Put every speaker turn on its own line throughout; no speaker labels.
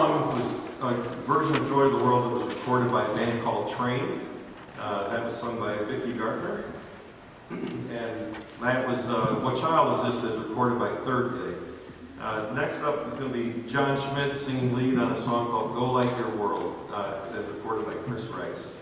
song was a version of Joy of the World that was recorded by a band called Train. That was sung by Vicki Gardner. And that was What Child Is This? As recorded by Third Day. Next up is going to be John Schmidt singing lead on a song called Go Like Your World, as recorded by Chris Rice.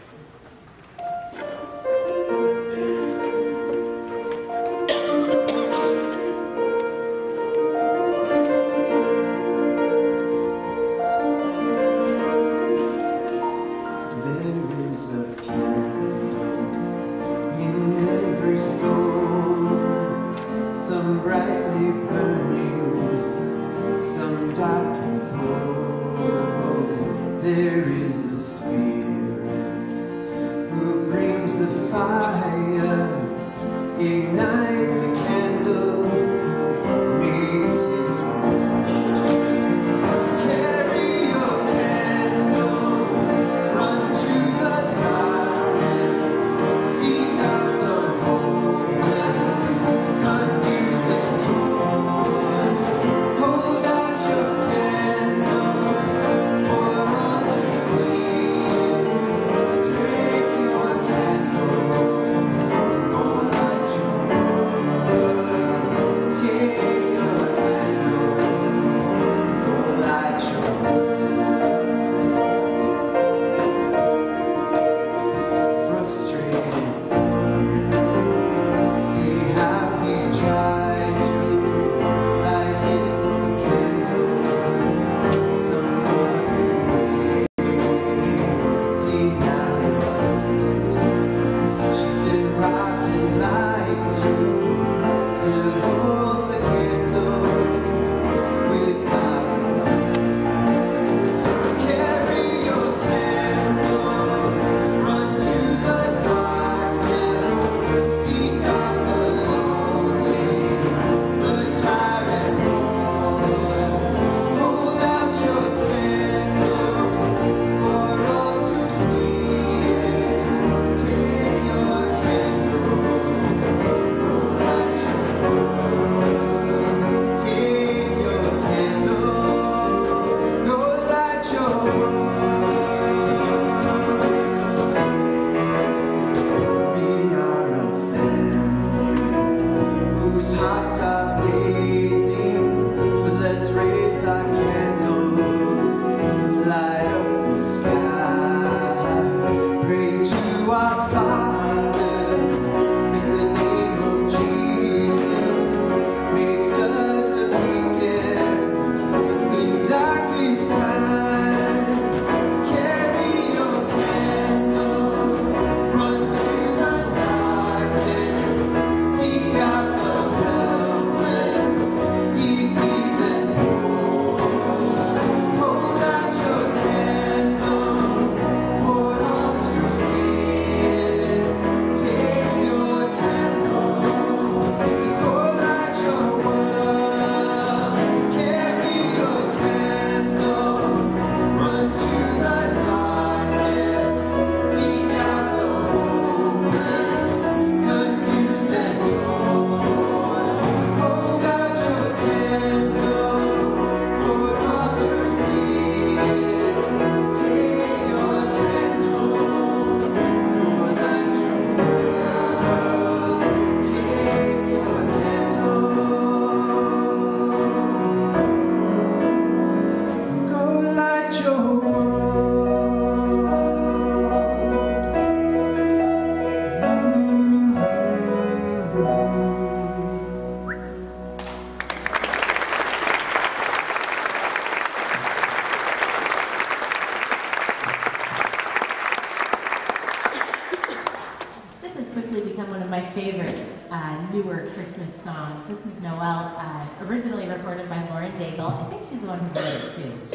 Newer Christmas songs. This is Noel, originally recorded by Lauren Daigle. I think she's the one who wrote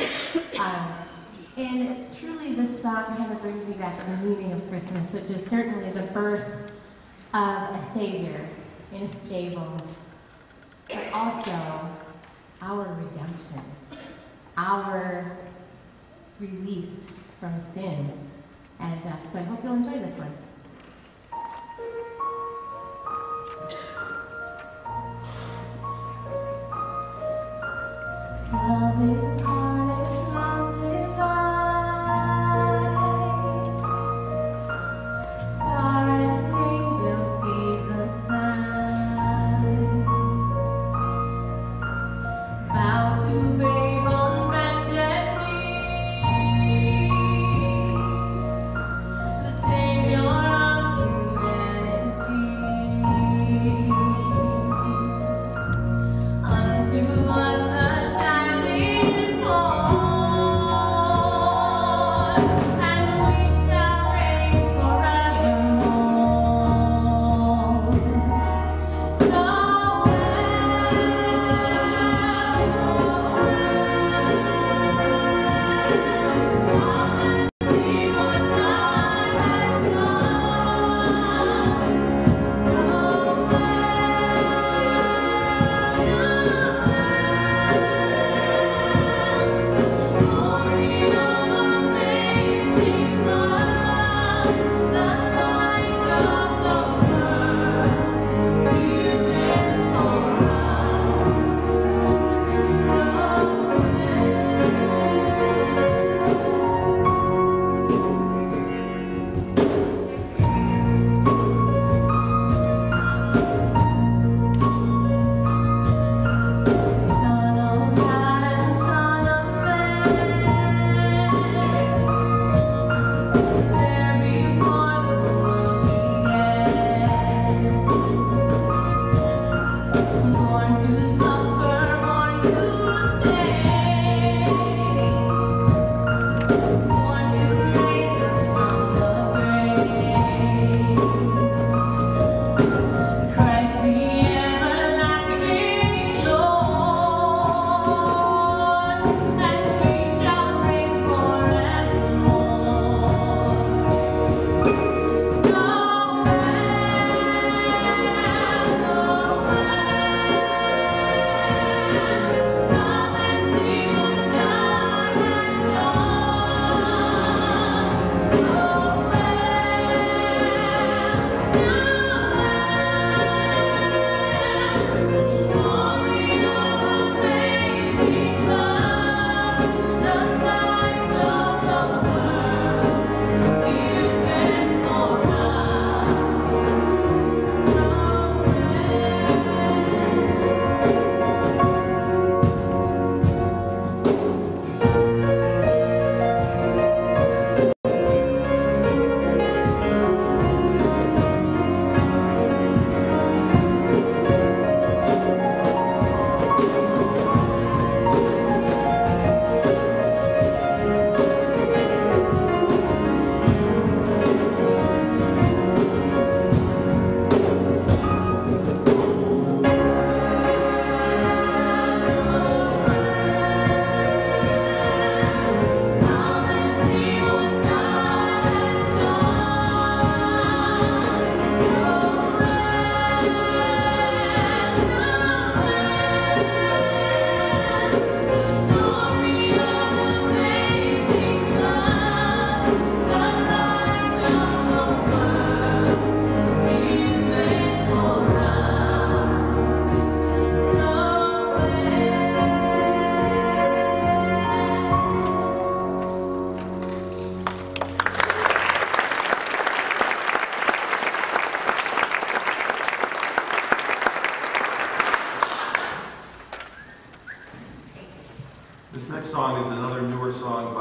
it too. And truly this song kind of brings me back to the meaning of Christmas, which is certainly the birth of a Savior in a stable, but also our redemption, our release from sin. And so I hope you'll enjoy this one. Love incarnate, loved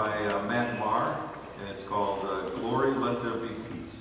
by Matt Marr, and it's called Glory, Let There Be Peace.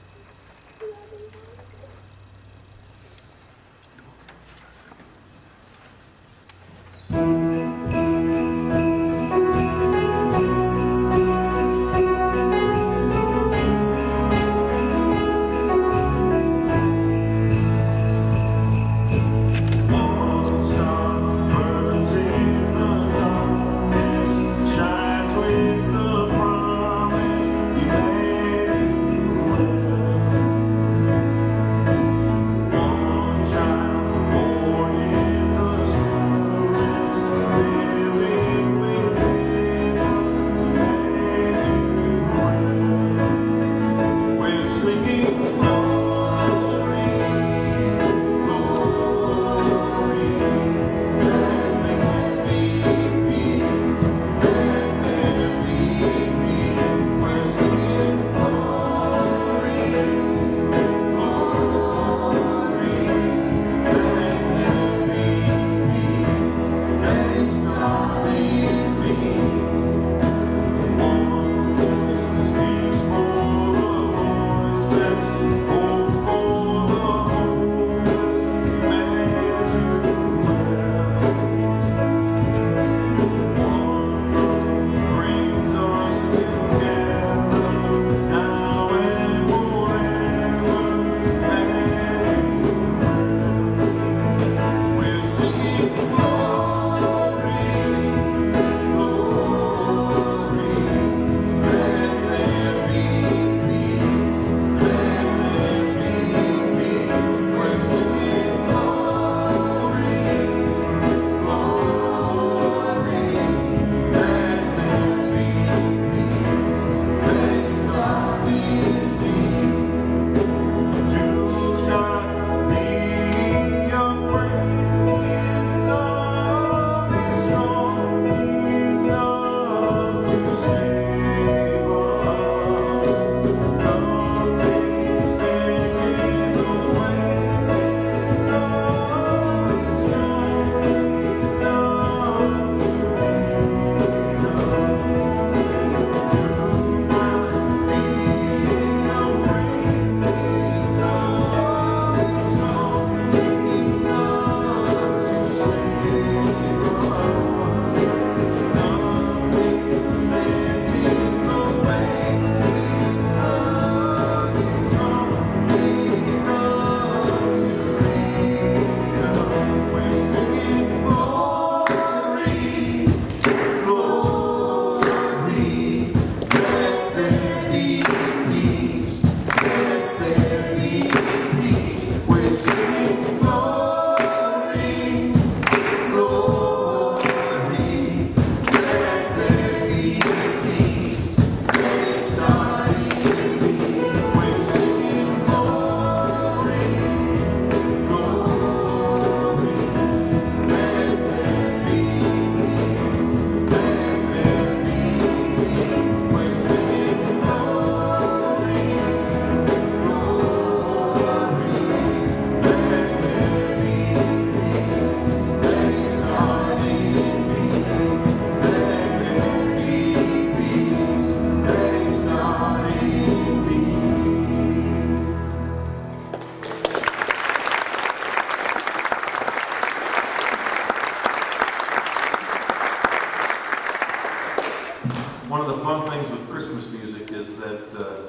One of the fun things with Christmas music is that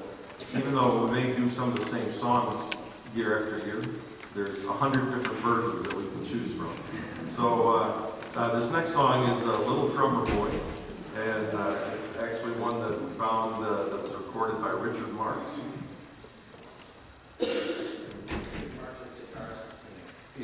even though we may do some of the same songs year after year, there's 100 different versions that we can choose from. So this next song is Little Drummer Boy, and it's actually one that we found that was recorded by Richard Marks. Yeah.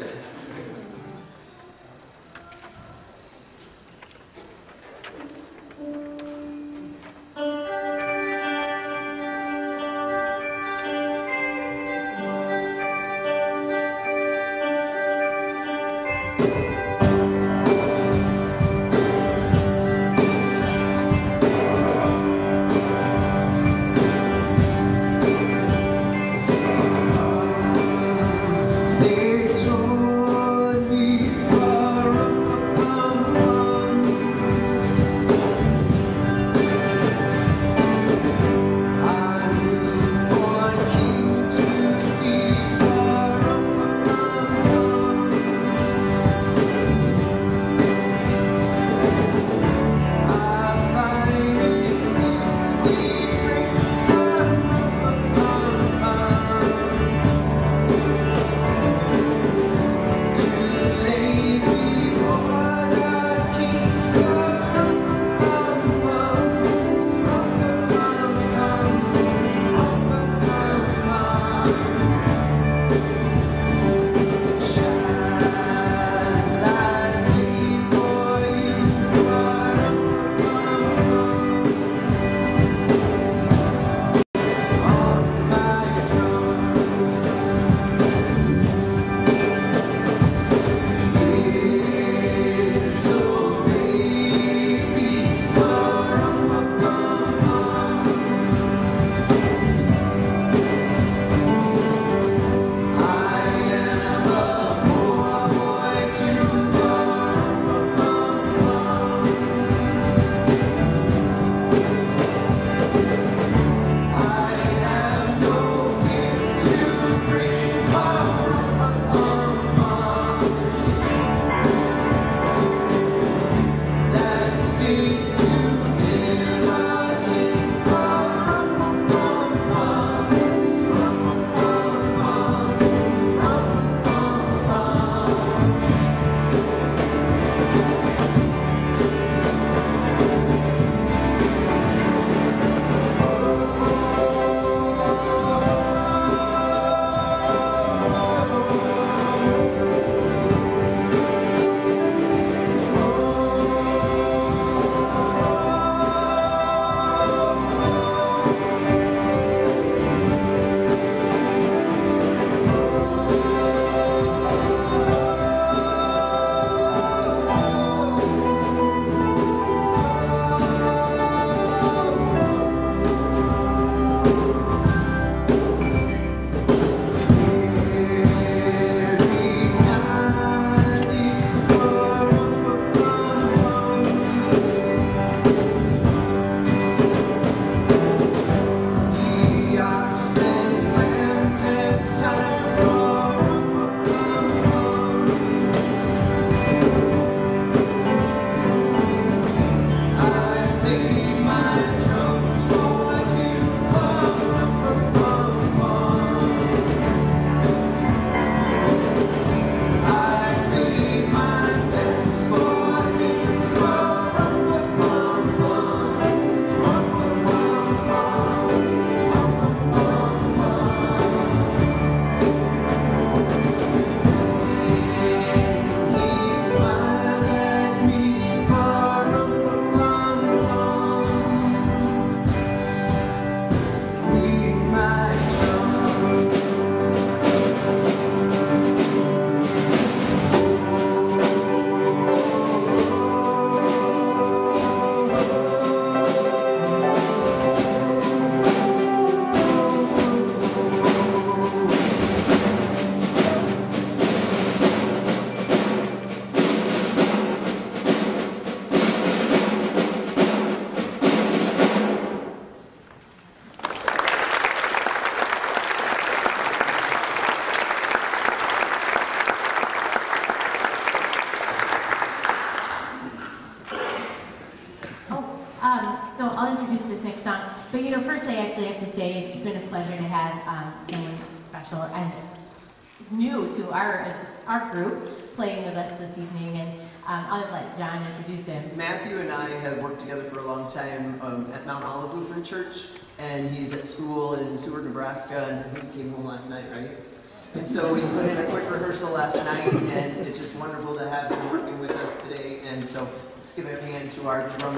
introduce this next song. But you know, first I actually have to say it's been a pleasure to have someone special and new to our group playing with us this evening. And I'll let John introduce him.
Matthew and I have worked together for a long time at Mount Olive Lutheran Church, and he's at school in Seward, Nebraska, and I think he came home last night, right? And so we put in a quick rehearsal last night, and it's just wonderful to have him working with us today. And so let's give a hand to our drummer.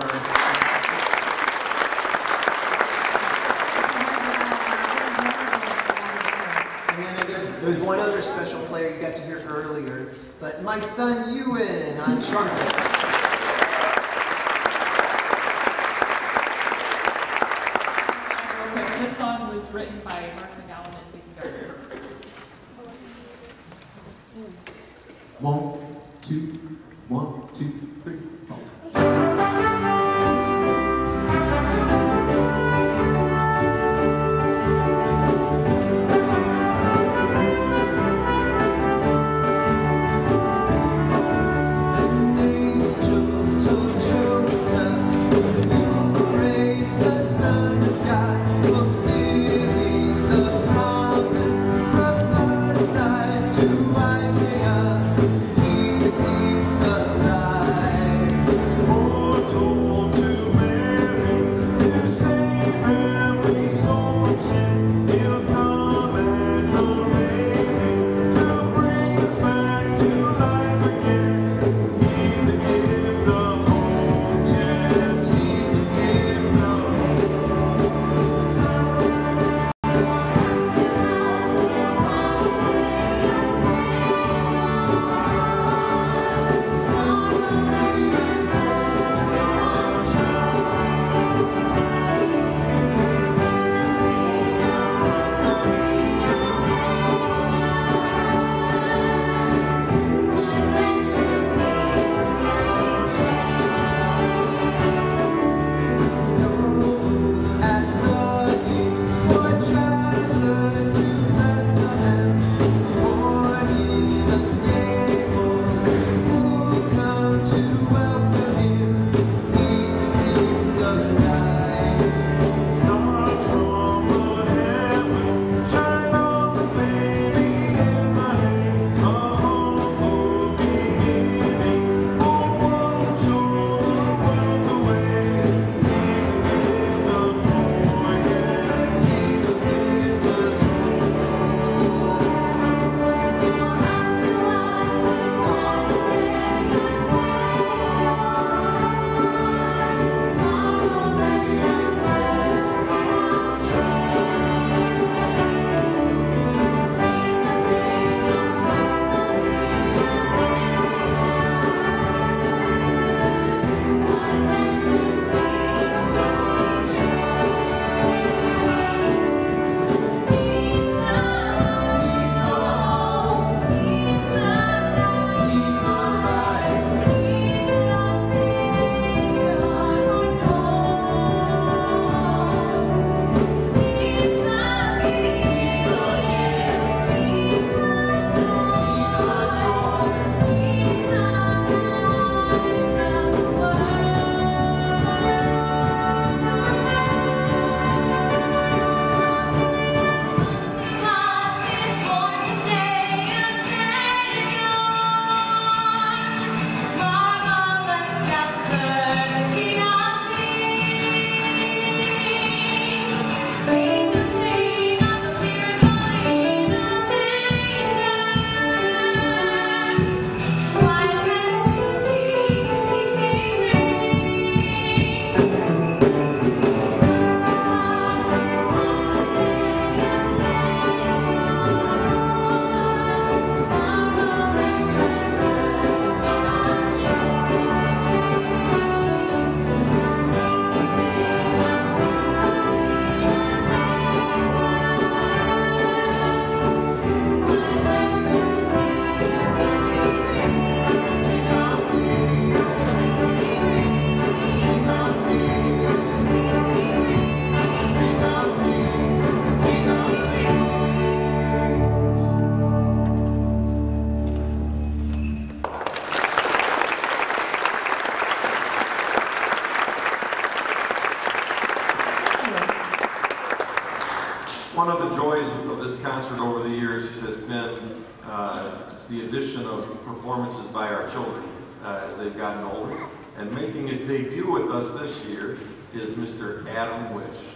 And then I guess there's one other special player you got to hear earlier, but my son Ewan on trumpet.
This song was written by Mark McGowan and Vicky Gardner.
1, 2, 1, 2, 3, 4.
To Isaiah, he
One of the joys of this concert over the years has been the addition of performances by our children as they've gotten older. And making his debut with us this year is Mr. Adam Wish.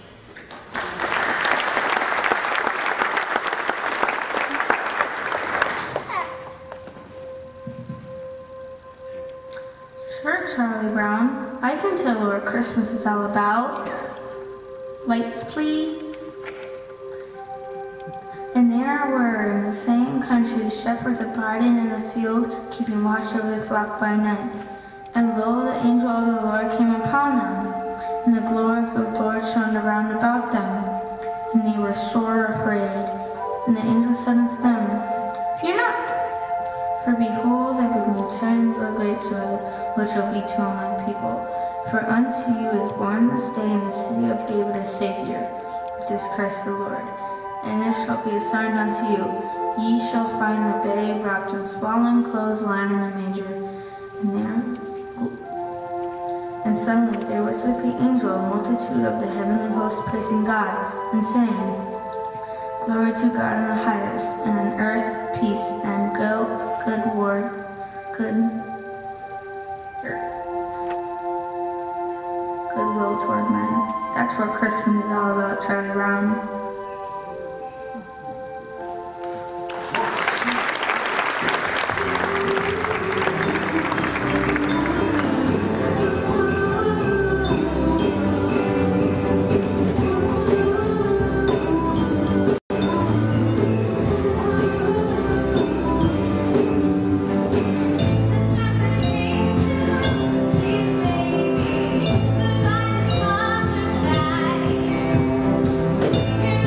Sure, Charlie Brown. I can tell you what Christmas is all about. Lights, please. And there were in the same country shepherds abiding in the field, keeping watch over the flock by night. And lo, the angel of the Lord came upon them, and the glory of the Lord shone around about them. And they were sore afraid. And the angel said unto them, Fear not, for behold, I bring you tidings of great joy, which shall be to all my people. For unto you is born this day in the city of David a Savior, which is Christ the Lord. And this shall be a sign unto you. Ye shall find the babe wrapped in swaddling clothes, lying in a manger. And suddenly there was with the angel a multitude of the heavenly host praising God, and saying, Glory to God in the highest, and on earth peace and goodwill toward men. That's what Christmas is all about, Charlie Brown.
You're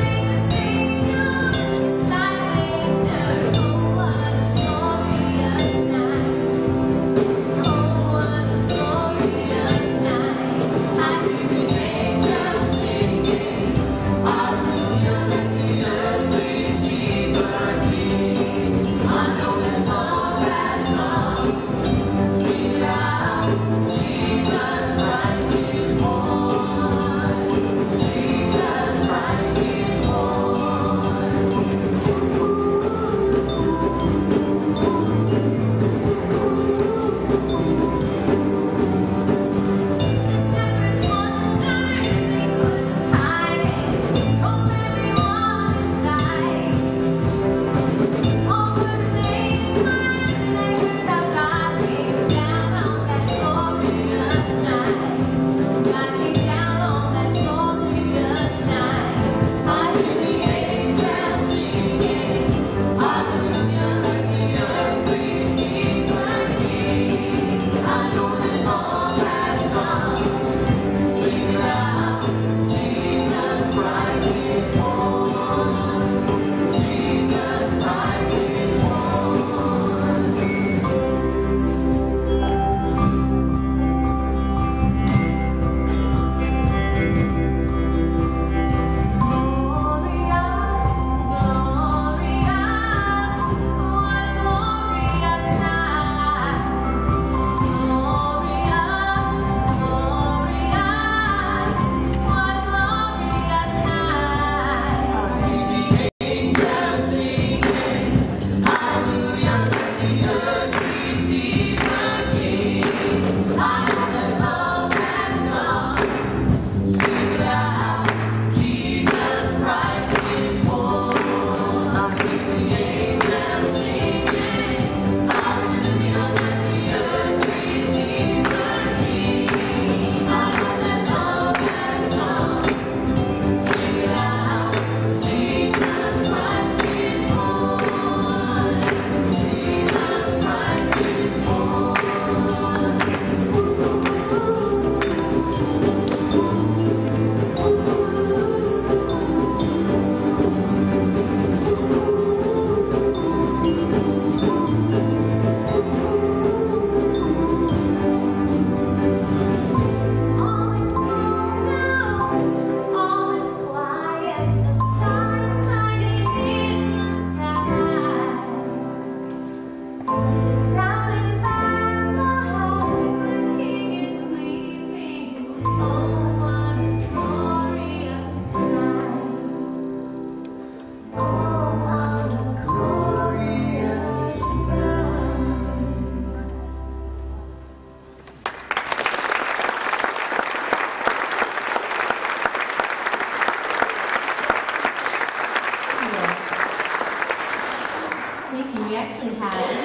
actually had